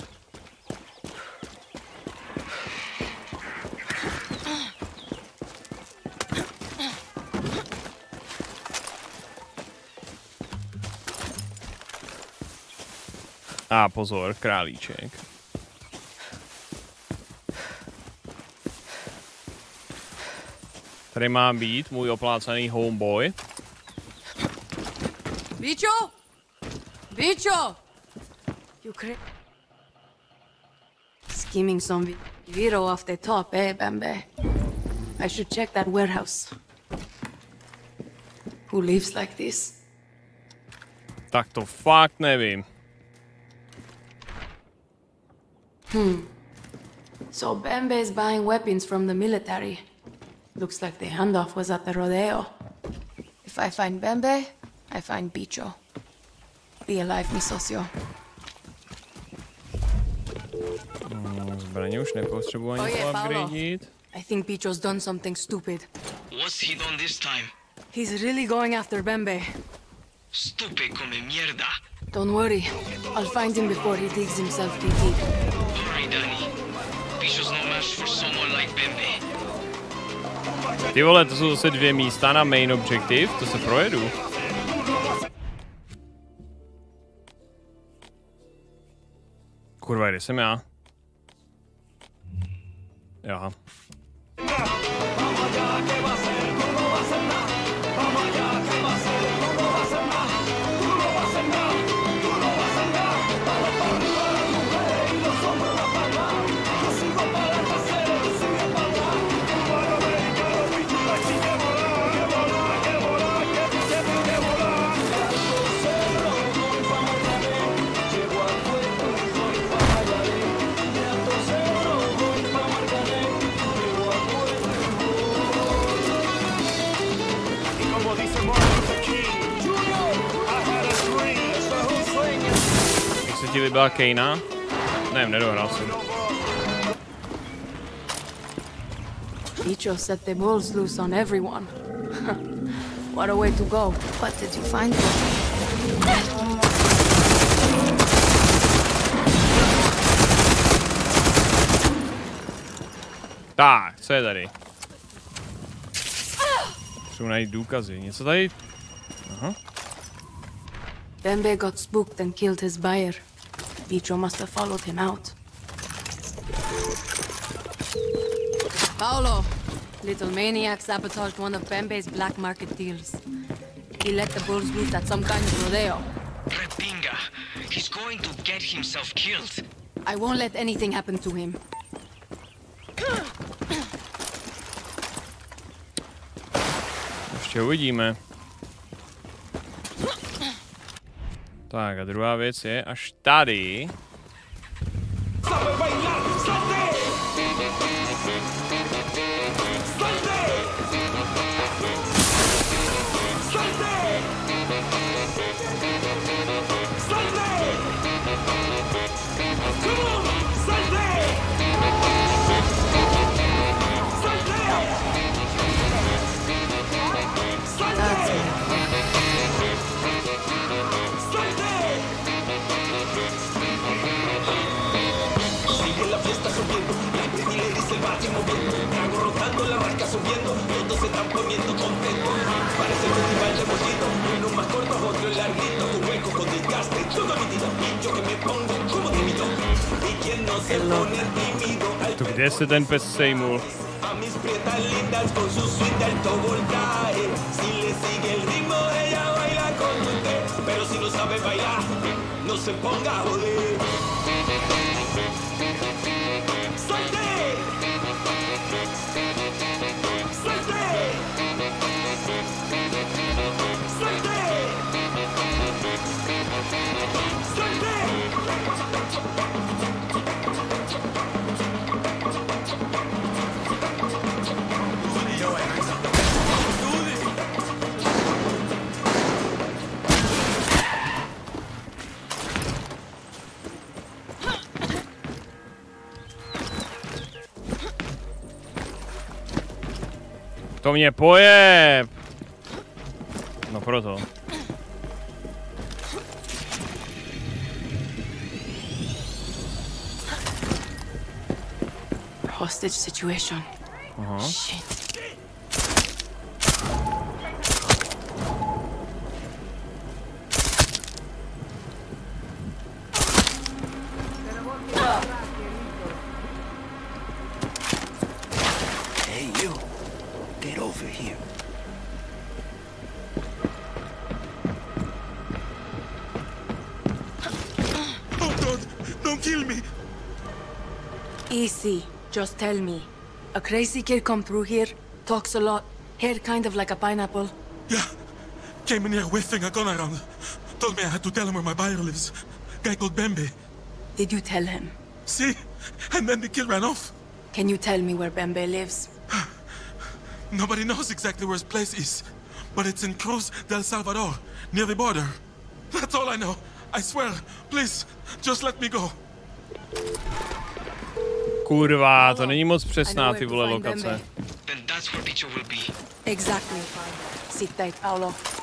A pozor, králíček. Tady má být můj oplácaný homeboy. Bicho! Bicho! You cra- Scheming some Viro off the top, eh, Bambe? I should check that warehouse. Who lives like this? Tak to fakt nevím. Hmm. So Bambe is buying weapons from the military. Looks like the handoff was at the rodeo. If I find Bambe, I find Bicho. Be alive, mi socio. Hmm, zbraně už nepotřebuji ani Oye, Paolo. upgradeit. I think Bicho's done something stupid. What's he done this time? He's really going after Bambe. Stupid come mierda. Don't worry. I'll find him before he digs himself too deep. Hurry, Danny. Bicho's no match for someone like Bembe. Ty vole, to jsou zase dvě místa na main objective, to se projedu. Kurva, kde jsem já? Jaha. Ti líbila Kejna? Nevím, nedohrál jsem. Bicho set the bulls loose on everyone. What a way to go. What did you find? Tak, co je tady? Potřebuji najít důkazy. Něco tady? Aha. Bembe got spooked and killed his buyer. Bicho must have followed him out. Paolo! Little maniac sabotaged one of Bembe's black market deals. He let the bulls loose at some kind of rodeo. Repinga. He's going to get himself killed. I won't let anything happen to him. Ještě uvidíme. Tak a druhá věc je až tady. Subiendo, todos se están poniendo contentos. Parece un festival de mojito, uno más corto, otro larguito, un hueco con desgaste, todo nítido. Y yo que me pongo como tímido. Y quien no se pone tímido al Tu kde se ten pes sejmul? a mis prietas lindas con su suite de alto voltaje. Si le sigue el ritmo, ella baila con usted. Pero si no sabe bailar, no se ponga a joder. ¡Salte! To mě pojeb! No proto. Hostage situation. Aha. Shit. Hey, you. Get over here. Oh, God. Don't kill me. Easy. Just tell me. A crazy kid come through here, talks a lot, hair kind of like a pineapple. Yeah. Came in here waving a gun around. Told me I had to tell him where my buyer lives. Guy called Bembe. Did you tell him? See? And then the kid ran off. Can you tell me where Bembe lives? Nobody knows exactly where his place is. But it's in Cruz del Salvador, near the border. That's all I know. I swear. Please, just let me go. Kurva, to není moc přesná ty vole lokace. Exactly. Sit tight, Paolo.